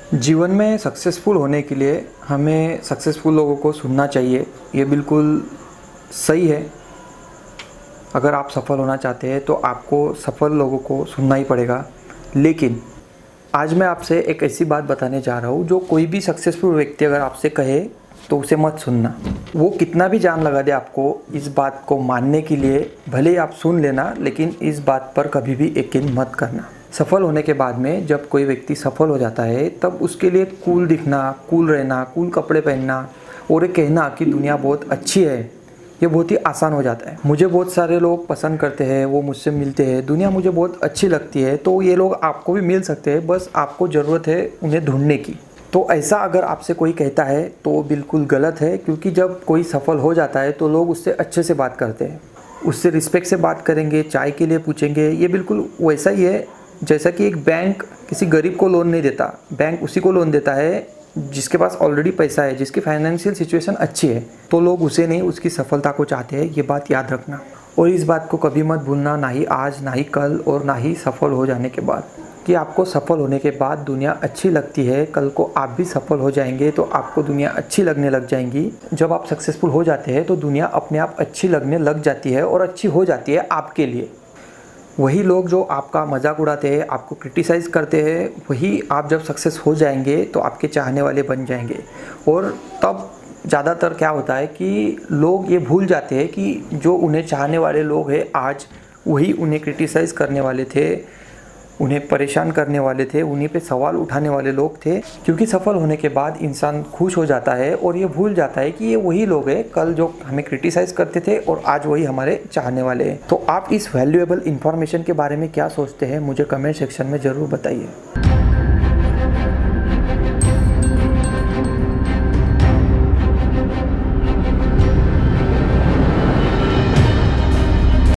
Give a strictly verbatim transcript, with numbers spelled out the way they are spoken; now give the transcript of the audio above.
जीवन में सक्सेसफुल होने के लिए हमें सक्सेसफुल लोगों को सुनना चाहिए। ये बिल्कुल सही है। अगर आप सफल होना चाहते हैं तो आपको सफल लोगों को सुनना ही पड़ेगा। लेकिन आज मैं आपसे एक ऐसी बात बताने जा रहा हूँ जो कोई भी सक्सेसफुल व्यक्ति अगर आपसे कहे तो उसे मत सुनना। वो कितना भी जान लगा दे आपको इस बात को मानने के लिए, भले ही आप सुन लेना, लेकिन इस बात पर कभी भी यकीन मत करना। सफल होने के बाद में जब कोई व्यक्ति सफल हो जाता है तब उसके लिए कूल दिखना, कूल रहना, कूल कपड़े पहनना और ये कहना कि दुनिया बहुत अच्छी है, ये बहुत ही आसान हो जाता है। मुझे बहुत सारे लोग पसंद करते हैं, वो मुझसे मिलते हैं, दुनिया मुझे बहुत अच्छी लगती है, तो ये लोग आपको भी मिल सकते हैं, बस आपको ज़रूरत है उन्हें ढूंढने की। तो ऐसा अगर आपसे कोई कहता है तो वो बिल्कुल गलत है, क्योंकि जब कोई सफल हो जाता है तो लोग उससे अच्छे से बात करते हैं, उससे रिस्पेक्ट से बात करेंगे, चाय के लिए पूछेंगे। ये बिल्कुल वैसा ही है जैसा कि एक बैंक किसी गरीब को लोन नहीं देता। बैंक उसी को लोन देता है जिसके पास ऑलरेडी पैसा है, जिसकी फाइनेंशियल सिचुएशन अच्छी है, तो लोग उसे नहीं उसकी सफलता को चाहते हैं। ये बात याद रखना और इस बात को कभी मत भूलना, ना ही आज, ना ही कल और ना ही सफल हो जाने के बाद, कि आपको सफल होने के बाद दुनिया अच्छी लगती है। कल को आप भी सफल हो जाएंगे तो आपको दुनिया अच्छी लगने लग जाएंगी। जब आप सक्सेसफुल हो जाते हैं तो दुनिया अपने आप अच्छी लगने लग जाती है और अच्छी हो जाती है आपके लिए। वही लोग जो आपका मजाक उड़ाते हैं, आपको क्रिटिसाइज़ करते हैं, वही आप जब सक्सेस हो जाएंगे तो आपके चाहने वाले बन जाएंगे। और तब ज़्यादातर क्या होता है कि लोग ये भूल जाते हैं कि जो उन्हें चाहने वाले लोग हैं आज, वही उन्हें क्रिटिसाइज़ करने वाले थे, उन्हें परेशान करने वाले थे, उन्हीं पे सवाल उठाने वाले लोग थे। क्योंकि सफल होने के बाद इंसान खुश हो जाता है और ये भूल जाता है कि ये वही लोग हैं कल जो हमें क्रिटिसाइज़ करते थे और आज वही हमारे चाहने वाले हैं। तो आप इस वैल्यूएबल इन्फॉर्मेशन के बारे में क्या सोचते हैं, मुझे कमेंट सेक्शन में ज़रूर बताइए।